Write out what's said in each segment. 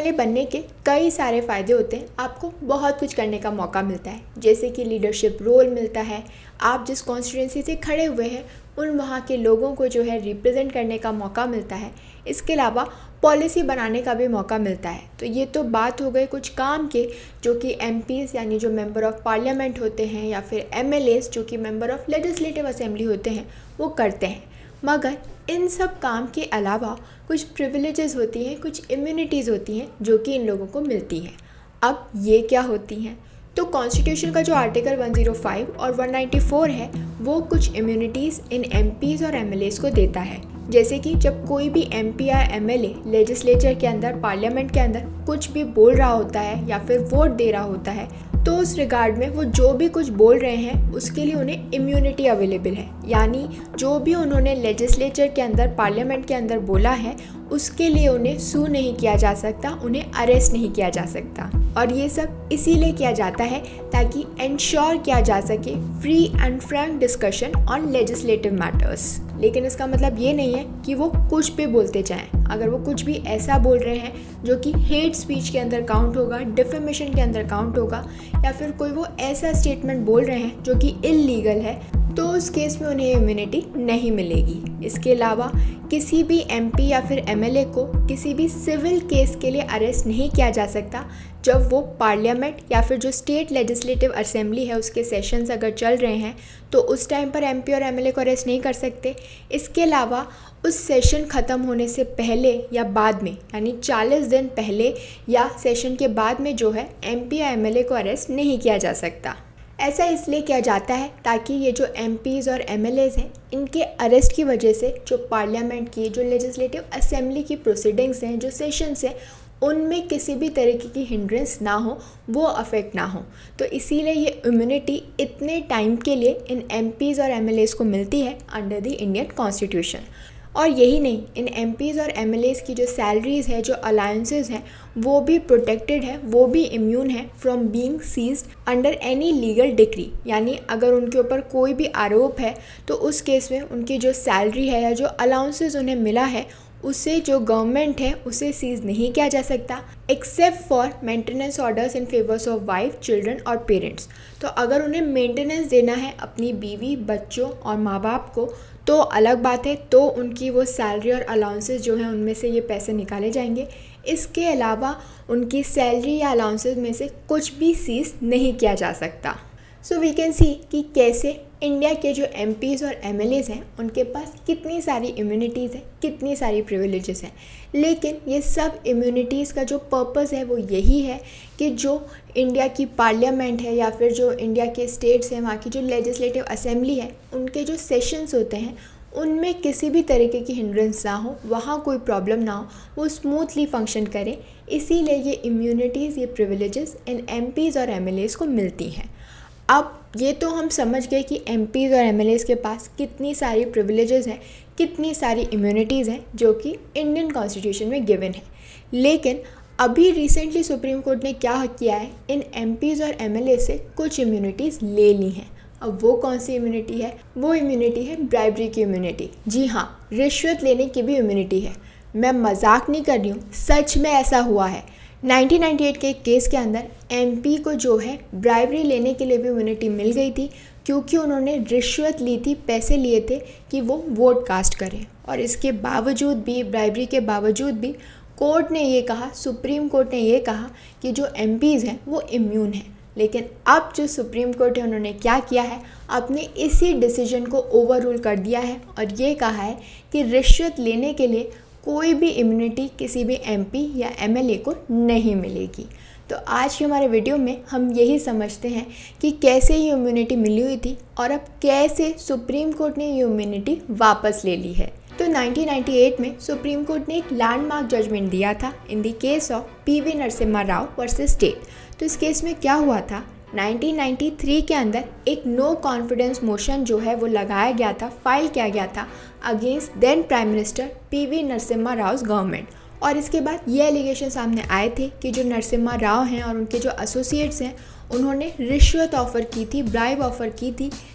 MLA बनने के कई सारे फ़ायदे होते हैं। आपको बहुत कुछ करने का मौका मिलता है, जैसे कि लीडरशिप रोल मिलता है। आप जिस कॉन्स्टिट्यूंसी से खड़े हुए हैं उन वहाँ के लोगों को जो है रिप्रेजेंट करने का मौका मिलता है। इसके अलावा पॉलिसी बनाने का भी मौका मिलता है। तो ये तो बात हो गई कुछ काम के, जो कि एमपीज़ यानी जो मेंबर ऑफ़ पार्लियामेंट होते हैं, या फिर एमएलएज़ जो कि मेंबर ऑफ़ लेजिस्लेटिव असेंबली होते हैं, वो करते हैं। मगर इन सब काम के अलावा कुछ प्रिविलेजेस होती हैं, कुछ इम्यूनिटीज़ होती हैं जो कि इन लोगों को मिलती हैं। अब ये क्या होती हैं? तो कॉन्स्टिट्यूशन का जो आर्टिकल 105 और 194 है वो कुछ इम्यूनिटीज़ इन एमपीज़ और एमएलएज़ को देता है। जैसे कि जब कोई भी एमपी या एमएलए लेजिस्लेचर के अंदर, पार्लियामेंट के अंदर कुछ भी बोल रहा होता है या फिर वोट दे रहा होता है, तो उस रिगार्ड में वो जो भी कुछ बोल रहे हैं उसके लिए उन्हें इम्यूनिटी अवेलेबल है। यानी जो भी उन्होंने लेजिस्लेचर के अंदर, पार्लियामेंट के अंदर बोला है उसके लिए उन्हें सू नहीं किया जा सकता, उन्हें अरेस्ट नहीं किया जा सकता। और ये सब इसीलिए किया जाता है ताकि इंश्योर किया जा सके free and frank discussion on legislative matters. लेकिन इसका मतलब ये नहीं है कि वो कुछ भी बोलते जाएं। अगर वो कुछ भी ऐसा बोल रहे हैं जो कि हेट स्पीच के अंदर काउंट होगा, डिफेमेशन के अंदर काउंट होगा, या फिर कोई वो ऐसा स्टेटमेंट बोल रहे हैं जो कि इल्लीगल है, तो उस केस में उन्हें इम्यूनिटी नहीं मिलेगी। इसके अलावा किसी भी एमपी या फिर एमएलए को किसी भी सिविल केस के लिए अरेस्ट नहीं किया जा सकता जब वो पार्लियामेंट या फिर जो स्टेट लेजिस्लेटिव असेंबली है उसके सेशंस अगर चल रहे हैं, तो उस टाइम पर एमपी और एमएलए को अरेस्ट नहीं कर सकते। इसके अलावा उस सेशन ख़त्म होने से पहले या बाद में, यानी 40 दिन पहले या सेशन के बाद में जो है एमपी या एमएलए को अरेस्ट नहीं किया जा सकता। ऐसा इसलिए किया जाता है ताकि ये जो एमपीज़ और एमएलएज़ हैं, इनके अरेस्ट की वजह से जो पार्लियामेंट की, जो लेजिस्लेटिव असेंबली की प्रोसीडिंग्स हैं, जो सेशंस हैं, उनमें किसी भी तरीके की हिंड्रेंस ना हो, वो अफेक्ट ना हो। तो इसीलिए ये इम्यूनिटी इतने टाइम के लिए इन एमपीज़ और एमएलएज़ को मिलती है अंडर द इंडियन कॉन्स्टिट्यूशन। और यही नहीं, इन एमपीज़ और एमएलएज़ की जो सैलरीज़ है, जो अलाउंसेस हैं, वो भी प्रोटेक्टेड है, वो भी इम्यून है from being seized under any legal decree. यानी अगर उनके ऊपर कोई भी आरोप है तो उस केस में उनकी जो सैलरी है या जो अलाउंसेस उन्हें मिला है उसे जो गवर्नमेंट है उसे सीज नहीं किया जा सकता, except for maintenance orders in favours of wife, children और पेरेंट्स। तो अगर उन्हें मेंटेनेंस देना है अपनी बीवी, बच्चों और माँ बाप को तो अलग बात है, तो उनकी वो सैलरी और अलाउंसेस जो हैं उनमें से ये पैसे निकाले जाएंगे। इसके अलावा उनकी सैलरी या अलाउंसेस में से कुछ भी सीज नहीं किया जा सकता। सो वी कैन सी कि कैसे इंडिया के जो एमपीज़ और एमएलएज़ हैं उनके पास कितनी सारी इम्यूनिटीज़ हैं, कितनी सारी प्रिविलेजेस हैं। लेकिन ये सब इम्यूनिटीज़ का जो पर्पस है वो यही है कि जो इंडिया की पार्लियामेंट है या फिर जो इंडिया के स्टेट्स हैं, वहाँ की जो लेजिस्लेटिव असेंबली है, उनके जो सेशंस होते हैं उनमें किसी भी तरीके की हिंड्रेंस ना हो, वहाँ कोई प्रॉब्लम ना हो, वो स्मूथली फंक्शन करें। इसीलिए ये इम्यूनिटीज़, ये प्रिविलेजेस इन एमपीज़ और एमएलएज़ को मिलती हैं। अब ये तो हम समझ गए कि एमपीज़ और एमएलएज़ के पास कितनी सारी प्रिविलेजेस हैं, कितनी सारी इम्यूनिटीज़ हैं जो कि इंडियन कॉन्स्टिट्यूशन में गिवन है। लेकिन अभी रिसेंटली सुप्रीम कोर्ट ने क्या किया है, इन एमपीज़ और एमएलए से कुछ इम्यूनिटीज़ ले ली हैं। अब वो कौन सी इम्यूनिटी है? वो इम्यूनिटी है ब्राइबरी की इम्यूनिटी। जी हाँ, रिश्वत लेने की भी इम्यूनिटी है। मैं मजाक नहीं कर रही हूँ, सच में ऐसा हुआ है। 1998 के केस के अंदर एमपी को जो है ब्राइबरी लेने के लिए भी इम्यूनिटी मिल गई थी, क्योंकि उन्होंने रिश्वत ली थी, पैसे लिए थे कि वो वोट कास्ट करें। और इसके बावजूद भी, ब्राइबरी के बावजूद भी, कोर्ट ने ये कहा, सुप्रीम कोर्ट ने ये कहा कि जो एमपीज़ हैं वो इम्यून हैं। लेकिन अब जो सुप्रीम कोर्ट है उन्होंने क्या किया है, अपने इसी डिसीजन को ओवररूल कर दिया है और ये कहा है कि रिश्वत लेने के लिए कोई भी इम्यूनिटी किसी भी एमपी या एमएलए को नहीं मिलेगी। तो आज के हमारे वीडियो में हम यही समझते हैं कि कैसे ये इम्यूनिटी मिली हुई थी और अब कैसे सुप्रीम कोर्ट ने ये इम्यूनिटी वापस ले ली है। तो 1998 में सुप्रीम कोर्ट ने एक लैंडमार्क जजमेंट दिया था in the case of P V Narasimha Rao versus state. तो इस केस में क्या हुआ था, 1993 के अंदर एक नो कॉन्फिडेंस मोशन जो है वो लगाया गया था, फाइल किया गया था against then prime minister P V Narasimha Rao government. और इसके बाद ये एलिगेशन सामने आए थे कि जो नरसिम्हा राव हैं और उनके जो एसोसिएट्स हैं उन्होंने रिश्वत ऑफ़र की थी, ब्राइब ऑफ़र की थी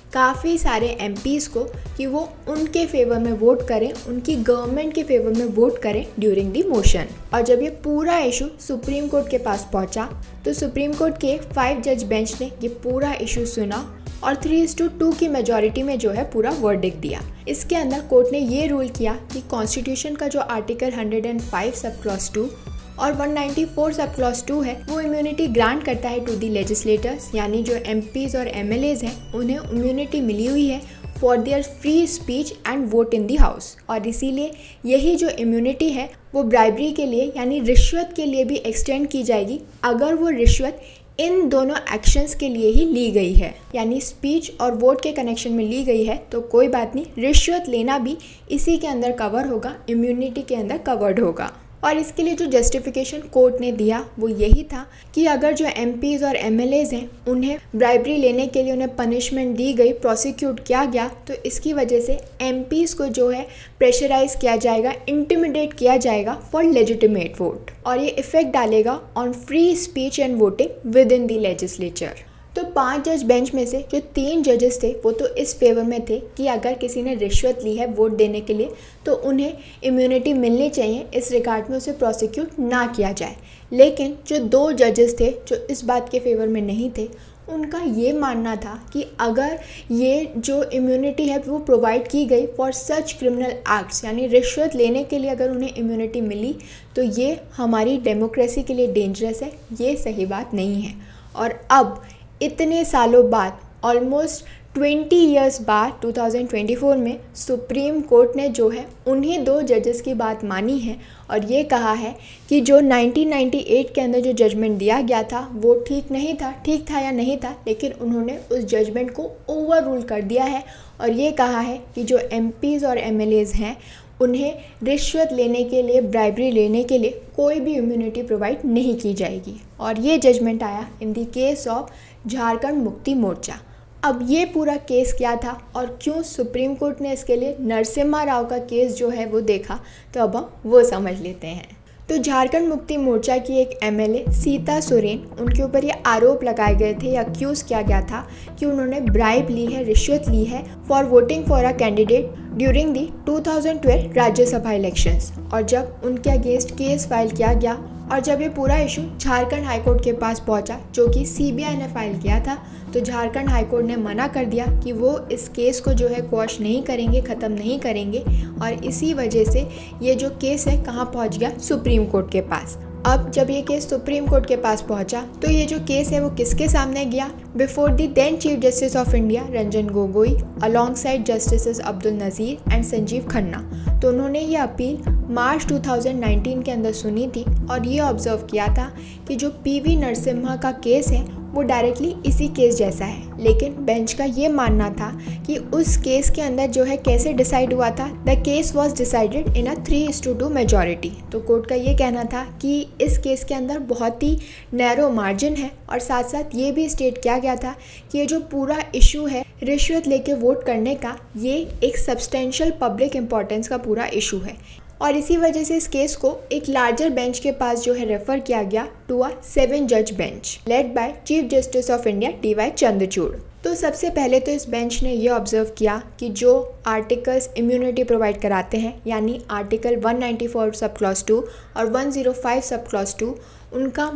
काफ़ी सारे एमपीज़ को कि वो उनके फेवर में वोट करें, उनकी गवर्नमेंट के फेवर में वोट करें ड्यूरिंग दी मोशन। और जब ये पूरा इशू सुप्रीम कोर्ट के पास पहुंचा तो सुप्रीम कोर्ट के 5 जज बेंच ने ये पूरा इशू सुना और 3:2 की मेजॉरिटी में जो है पूरा वर्डिक्ट दिया। इसके अंदर कोर्ट ने ये रूल किया कि कॉन्स्टिट्यूशन का जो आर्टिकल 105 सब क्लॉज 2 और 194 सब क्लॉज 2 है वो इम्यूनिटी ग्रांट करता है टू दी लेजिस्लेटर्स, यानी जो एमपीज और एमएलएज हैं उन्हें इम्यूनिटी मिली हुई है for their free speech and vote in the house. और इसीलिए यही जो इम्यूनिटी है वो ब्राइबरी के लिए यानी रिश्वत के लिए भी एक्सटेंड की जाएगी अगर वो रिश्वत इन दोनों एक्शंस के लिए ही ली गई है, यानी स्पीच और वोट के कनेक्शन में ली गई है तो कोई बात नहीं, रिश्वत लेना भी इसी के अंदर कवर होगा, इम्यूनिटी के अंदर कवर्ड होगा। और इसके लिए जो जस्टिफिकेशन कोर्ट ने दिया वो यही था कि अगर जो एमपीज और एमएलएज हैं उन्हें ब्राइबरी लेने के लिए उन्हें पनिशमेंट दी गई, प्रोसिक्यूट किया गया, तो इसकी वजह से एमपीज को जो है प्रेशराइज किया जाएगा, इंटिमिडेट किया जाएगा फॉर लेजिटिमेट वोट, और ये इफेक्ट डालेगा on free speech and voting within the legislature. तो 5 जज बेंच में से जो 3 जजेस थे वो तो इस फेवर में थे कि अगर किसी ने रिश्वत ली है वोट देने के लिए तो उन्हें इम्यूनिटी मिलनी चाहिए, इस रिगार्ड में उसे प्रोसिक्यूट ना किया जाए। लेकिन जो 2 जजेस थे जो इस बात के फेवर में नहीं थे, उनका ये मानना था कि अगर ये जो इम्यूनिटी है वो प्रोवाइड की गई फॉर सच क्रिमिनल एक्ट्स, यानी रिश्वत लेने के लिए अगर उन्हें इम्यूनिटी मिली तो ये हमारी डेमोक्रेसी के लिए डेंजरस है, ये सही बात नहीं है। और अब इतने सालों बाद, ऑलमोस्ट 20 ईयर्स बाद 2024 में सुप्रीम कोर्ट ने जो है उन्हीं 2 जजेस की बात मानी है और ये कहा है कि जो 1998 के अंदर जो जजमेंट दिया गया था वो ठीक नहीं था, ठीक था या नहीं था, लेकिन उन्होंने उस जजमेंट को ओवर रूल कर दिया है और ये कहा है कि जो एमपीज़ और एमएलएज हैं उन्हें रिश्वत लेने के लिए, ब्राइबरी लेने के लिए कोई भी इम्यूनिटी प्रोवाइड नहीं की जाएगी। और ये जजमेंट आया in the case of Jharkhand Mukti Morcha. अब ये पूरा केस क्या था और क्यों सुप्रीम कोर्ट ने इसके लिए नरसिम्हा राव का केस जो है वो देखा, तो अब हम वो समझ लेते हैं। तो झारखंड मुक्ति मोर्चा की एक एमएलए सीता सोरेन, उनके ऊपर ये आरोप लगाए गए थे या अक्यूज़ किया गया था कि उन्होंने ब्राइब ली है, रिश्वत ली है for voting for a candidate during the 2012 Rajya Sabha elections. और जब उनके अगेंस्ट केस फाइल किया गया और जब ये पूरा इशू झारखंड हाईकोर्ट के पास पहुंचा, जो कि सीबीआई ने फाइल किया था, तो झारखंड हाईकोर्ट ने मना कर दिया कि वो इस केस को जो है क्वॉश नहीं करेंगे, ख़त्म नहीं करेंगे। और इसी वजह से ये जो केस है कहाँ पहुंच गया, सुप्रीम कोर्ट के पास। अब जब ये केस सुप्रीम कोर्ट के पास पहुंचा तो ये जो केस है वो किसके सामने गया, before the then chief justice of India Ranjan Gogoi alongside justices Abdul Nazeer and Sanjiv Khanna. तो उन्होंने ये अपील मार्च 2019 के अंदर सुनी थी और ये ऑब्जर्व किया था कि जो पीवी नरसिम्हा का केस है वो डायरेक्टली इसी केस जैसा है। लेकिन बेंच का ये मानना था कि उस केस के अंदर जो है कैसे डिसाइड हुआ था, the case was decided in a 3:2 majority. तो कोर्ट का ये कहना था कि इस केस के अंदर बहुत ही नैरो मार्जिन है और साथ साथ ये भी स्टेट किया गया था कि ये जो पूरा इशू है रिश्वत लेके वोट करने का, ये एक सब्सटेंशियल पब्लिक इम्पोर्टेंस का पूरा इशू है। और इसी वजह से इस केस को एक लार्जर बेंच के पास जो है रेफर किया गया टू अ 7 जज bench led by chief justice of India DY Chandrachud. तो सबसे पहले तो इस बेंच ने ये ऑब्जर्व किया कि जो आर्टिकल्स इम्यूनिटी प्रोवाइड कराते हैं, यानी आर्टिकल 194 सब क्लॉज 2 और 105 सब क्लॉज 2, उनका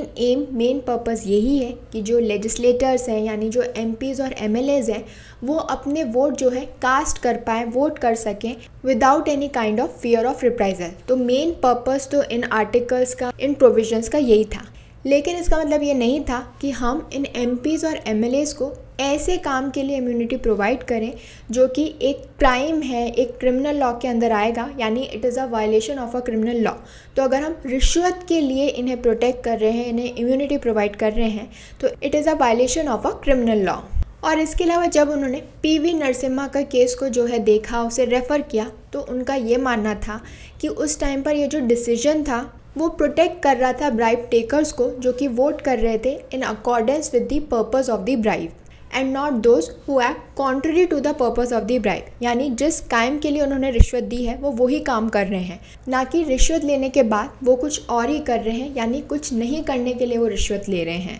मेन पर्पस यही है कि जो लेजिस्लेटर्स हैं यानी जो एमपीज़ और एमएलएज हैं वो अपने वोट जो है कास्ट कर पाएँ, वोट कर सकें without any kind of fear of reprisal. तो मेन पर्पस तो इन आर्टिकल्स का, इन प्रोविजंस का यही था। लेकिन इसका मतलब ये नहीं था कि हम इन एमपीज़ और एमएलएज को ऐसे काम के लिए इम्यूनिटी प्रोवाइड करें जो कि एक क्राइम है, एक क्रिमिनल लॉ के अंदर आएगा, यानी it is a violation of a criminal law. तो अगर हम रिश्वत के लिए इन्हें प्रोटेक्ट कर रहे हैं, इन्हें इम्यूनिटी प्रोवाइड कर रहे हैं, तो it is a violation of a criminal law. और इसके अलावा जब उन्होंने पीवी नरसिम्हा का केस को जो है देखा, उसे रेफ़र किया, तो उनका ये मानना था कि उस टाइम पर ये जो डिसीजन था वो प्रोटेक्ट कर रहा था ब्राइब टेकर्स को जो कि वोट कर रहे थे in accordance with the purpose of the bribe and not those who act contrary to the purpose of the bribe. यानी जिस काम के लिए उन्होंने रिश्वत दी है वो वही काम कर रहे हैं, ना कि रिश्वत लेने के बाद वो कुछ और ही कर रहे हैं, यानी कुछ नहीं करने के लिए वो रिश्वत ले रहे हैं।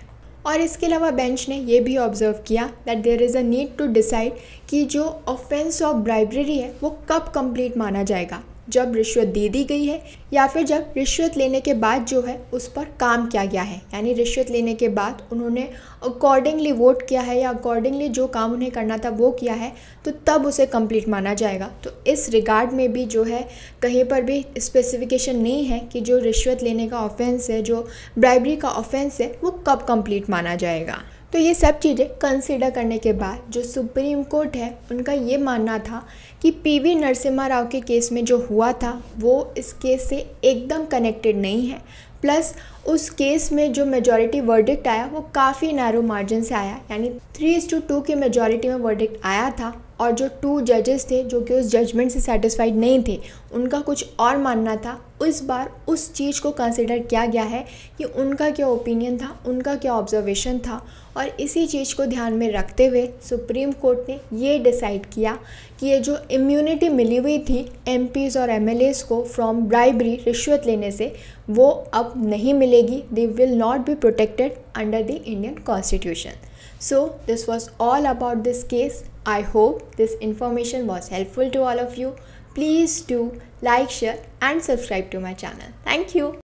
और इसके अलावा बेंच ने ये भी ऑब्जर्व किया that there is a need to decide कि जो ऑफेंस ऑफ ब्राइबरी है वो कब कंप्लीट माना जाएगा, जब रिश्वत दे दी गई है या फिर जब रिश्वत लेने के बाद जो है उस पर काम किया गया है, यानी रिश्वत लेने के बाद उन्होंने अकॉर्डिंगली वोट किया है या अकॉर्डिंगली जो काम उन्हें करना था वो किया है, तो तब उसे कंप्लीट माना जाएगा। तो इस रिगार्ड में भी जो है कहीं पर भी स्पेसिफिकेशन नहीं है कि जो रिश्वत लेने का ऑफेंस है, जो ब्राइबरी का ऑफेंस है, वो कब कंप्लीट माना जाएगा। तो ये सब चीज़ें कंसीडर करने के बाद जो सुप्रीम कोर्ट है उनका ये मानना था कि पीवी नरसिम्हा राव के केस में जो हुआ था वो इस केस से एकदम कनेक्टेड नहीं है, प्लस उस केस में जो मेजॉरिटी वर्डिक्ट आया वो काफ़ी नैरो मार्जिन से आया, यानी 3:2 की मेजॉरिटी में वर्डिक्ट आया था और जो 2 जजेस थे जो कि उस जजमेंट से सेटिस्फाइड नहीं थे, उनका कुछ और मानना था। इस बार उस चीज़ को कंसिडर किया गया है कि उनका क्या ओपिनियन था, उनका क्या ऑब्जर्वेशन था, और इसी चीज़ को ध्यान में रखते हुए सुप्रीम कोर्ट ने ये डिसाइड किया कि ये जो इम्यूनिटी मिली हुई थी एमपीज़ और एमएलएज़ को फ्रॉम ब्राइबरी, रिश्वत लेने से, वो अब नहीं मिलेगी। They will not be protected under the Indian constitution. So this was all about this case. I hope this information was helpful to all of you. Please do like, share and subscribe to my channel. Thank you.